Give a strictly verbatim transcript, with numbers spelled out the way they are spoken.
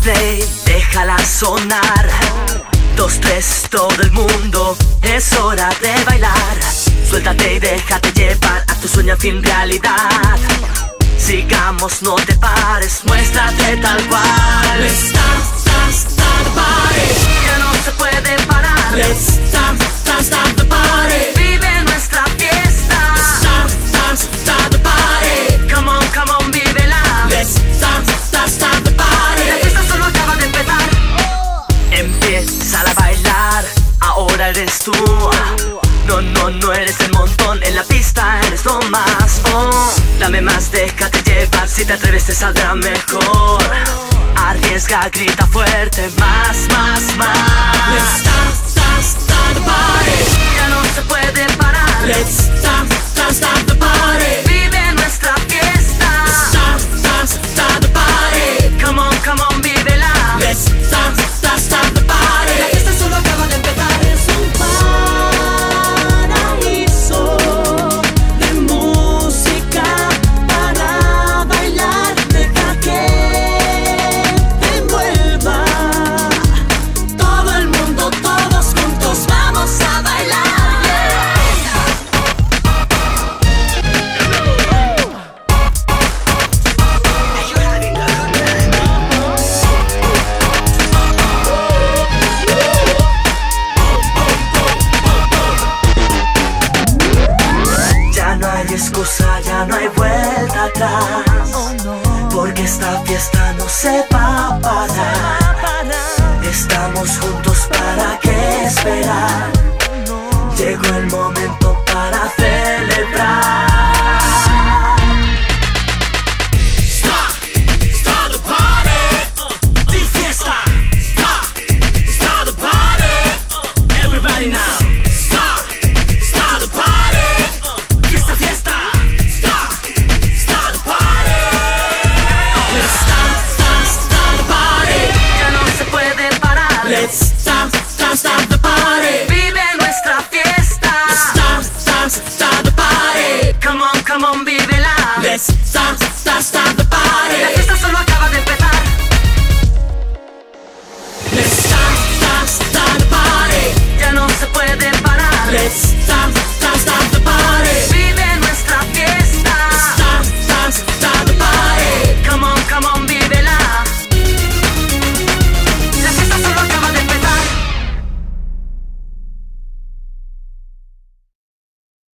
play, déjala sonar. Dos, tres, todo el mundo, es hora de bailar. Suéltate y déjate llevar a tu sueño fin realidad. Sigamos, no te pares, muéstrate tal cual. Let's dance, dance, dance the party. Ya no se puede parar. Let's dance, dance, dance the party. Vive nuestra fiesta. Let's dance, dance, dance the party. Come on, come on, vívela. Let's dance, dance, dance the party. La fiesta solo acaba de empezar. Empieza a bailar, ahora eres tú. No, no, no eres el montón, en la pista eres lo más. Oh, dame más, déjate llevar, si te atreves te saldrá mejor. Arriesga, grita fuerte, más, más, más. Let's dance, dance, dance the party. Ya no se puede parar. Let's dance, dance, dance the party. Vive nuestra fiesta. Let's dance, dance, dance the party. Come on, come on, vívela. Let's dance, dance, dance the party. La fiesta solo acaba de empezar. Es un paraíso de música para bailar. Deja que te envuelva todo el mundo, todos juntos vamos a bailar. Ya no hay excusa, ya no hay vuelta atrás. Porque esta fiesta no se va a parar. Estamos juntos, ¿para qué esperar? Llegó el momento para celebrar. Start, start the party. Di fiesta. Start, start the party. Everybody now.